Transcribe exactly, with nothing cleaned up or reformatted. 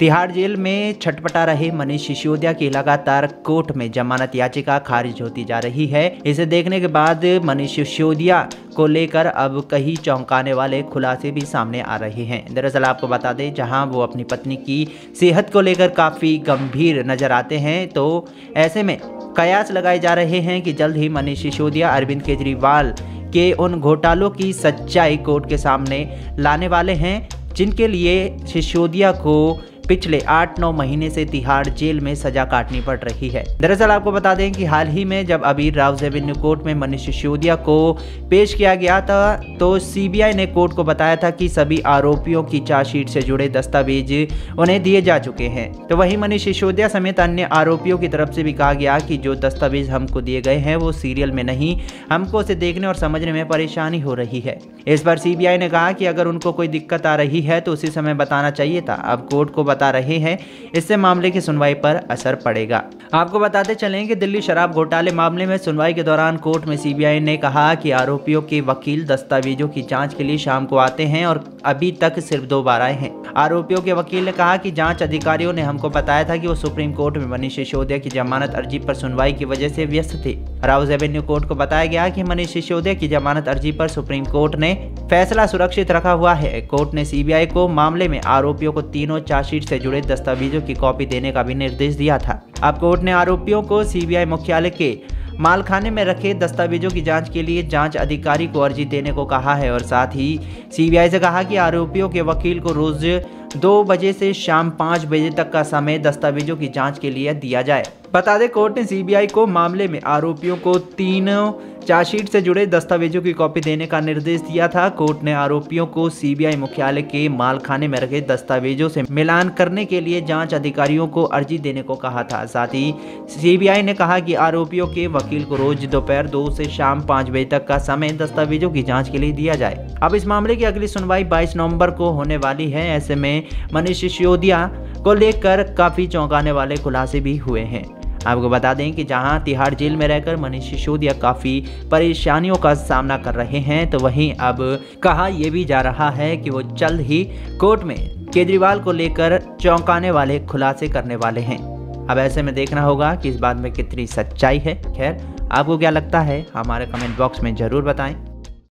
Tihar jail में छटपटा रहे मनीष सिसोदिया की लगातार कोर्ट में जमानत याचिका खारिज होती जा रही है। इसे देखने के बाद मनीष सिसोदिया को लेकर अब कई चौंकाने वाले खुलासे भी सामने आ रहे हैं। दरअसल आपको बता दें, जहां वो अपनी पत्नी की सेहत को लेकर काफ़ी गंभीर नजर आते हैं, तो ऐसे में कयास लगाए जा रहे हैं कि जल्द ही मनीष सिसोदिया अरविंद केजरीवाल के उन घोटालों की सच्चाई कोर्ट के सामने लाने वाले हैं, जिनके लिए सिसोदिया को पिछले आठ नौ महीने से तिहाड़ जेल में सजा काटनी पड़ रही है। दरअसल आपको बता दें कि हाल ही में जब अबीर राव एवेन्यू कोर्ट में मनीष सिसोदिया को पेश किया गया था, तो सीबीआई ने कोर्ट को बताया था कि सभी आरोपियों की चार्जशीट से जुड़े दस्तावेज उन्हें दिए जा चुके हैं। तो वहीं मनीष सिसोदिया समेत अन्य आरोपियों की तरफ से भी कहा गया कि जो दस्तावेज हमको दिए गए हैं वो सीरियल में नहीं, हमको उसे देखने और समझने में परेशानी हो रही है। इस पर सीबीआई ने कहा कि अगर उनको कोई दिक्कत आ रही है तो उसी समय बताना चाहिए था। अब कोर्ट को बता रहे हैं, इससे मामले की सुनवाई पर असर पड़ेगा। आपको बताते चलें कि दिल्ली शराब घोटाले मामले में सुनवाई के दौरान कोर्ट में सीबीआई ने कहा कि आरोपियों के वकील दस्तावेजों की जांच के लिए शाम को आते हैं और अभी तक सिर्फ दो बार आए हैं। आरोपियों के वकील ने कहा कि जांच अधिकारियों ने हमको बताया था कि वो सुप्रीम कोर्ट में मनीष सिसोदिया की जमानत अर्जी पर सुनवाई की वजह से व्यस्त थे। राव एवेन्यू कोर्ट को बताया गया कि मनीष सिसोदिया की जमानत अर्जी पर सुप्रीम कोर्ट ने फैसला सुरक्षित रखा हुआ है। कोर्ट ने सीबीआई को मामले में आरोपियों को तीनों चार्जशीट से जुड़े दस्तावेजों की कॉपी देने का भी निर्देश दिया था। अब कोर्ट ने आरोपियों को सीबीआई मुख्यालय के मालखाने में रखे दस्तावेजों की जांच के लिए जांच अधिकारी को अर्जी देने को कहा है और साथ ही सीबीआई से कहा कि आरोपियों के वकील को रोज दो बजे से शाम पाँच बजे तक का समय दस्तावेजों की जांच के लिए दिया जाए। बता दें, कोर्ट ने सीबीआई को मामले में आरोपियों को तीनों चार्जशीट से जुड़े दस्तावेजों की कॉपी देने का निर्देश दिया था। कोर्ट ने आरोपियों को सीबीआई मुख्यालय के मालखाने में रखे दस्तावेजों से मिलान करने के लिए जांच अधिकारियों को अर्जी देने को कहा था। साथ ही सीबीआई ने कहा कि आरोपियों के वकील को रोज दोपहर दो से शाम पाँच बजे तक का समय दस्तावेजों की जाँच के लिए दिया जाए। अब इस मामले की अगली सुनवाई बाईस नवम्बर को होने वाली है। ऐसे में मनीष सिसोदिया को लेकर काफी चौंकाने वाले खुलासे भी हुए हैं। आपको बता दें कि जहां तिहाड़ जेल में रहकर मनीष सिसोदिया काफ़ी परेशानियों का सामना कर रहे हैं, तो वहीं अब कहा यह भी जा रहा है कि वो जल्द ही कोर्ट में केजरीवाल को लेकर चौंकाने वाले खुलासे करने वाले हैं। अब ऐसे में देखना होगा कि इस बात में कितनी सच्चाई है। खैर, आपको क्या लगता है हमारे कमेंट बॉक्स में ज़रूर बताएं।